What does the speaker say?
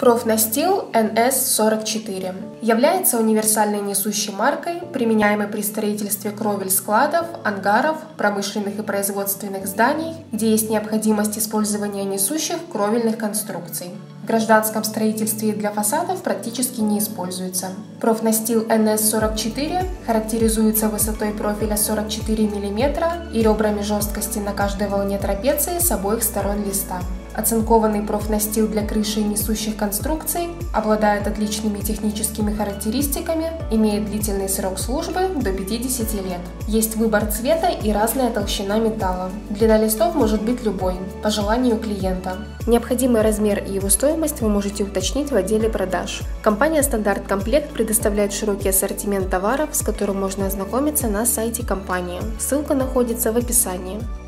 Профнастил NS44 является универсальной несущей маркой, применяемой при строительстве кровель складов, ангаров, промышленных и производственных зданий, где есть необходимость использования несущих кровельных конструкций. В гражданском строительстве и для фасадов практически не используется. Профнастил NS44 характеризуется высотой профиля 44 мм и ребрами жесткости на каждой волне трапеции с обоих сторон листа. Оцинкованный профнастил для крыши и несущих конструкций обладает отличными техническими характеристиками, имеет длительный срок службы до 50 лет. Есть выбор цвета и разная толщина металла. Длина листов может быть любой, по желанию клиента. Необходимый размер и его стоимость вы можете уточнить в отделе продаж. Компания «Стандарт Комплект» предоставляет широкий ассортимент товаров, с которым можно ознакомиться на сайте компании. Ссылка находится в описании.